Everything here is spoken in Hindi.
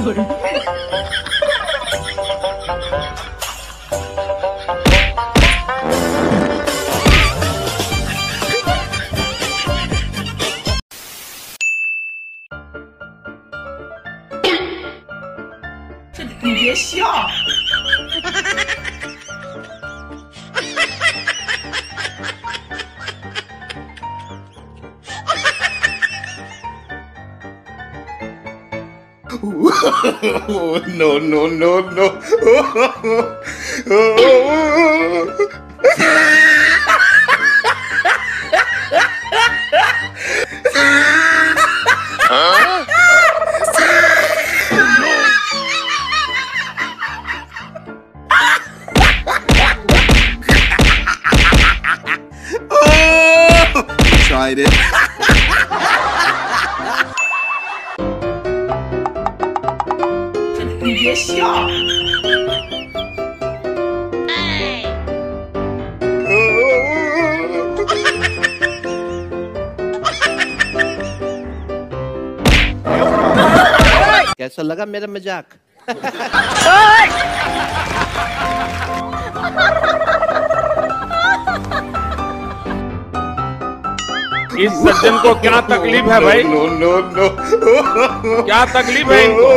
你别笑。 No, no, no, no. Tried it. 你别笑。 कैसा लगा मेरा मजाक? इस सज्जन को क्या तकलीफ है भाई? No no no. क्या तकलीफ है इनको?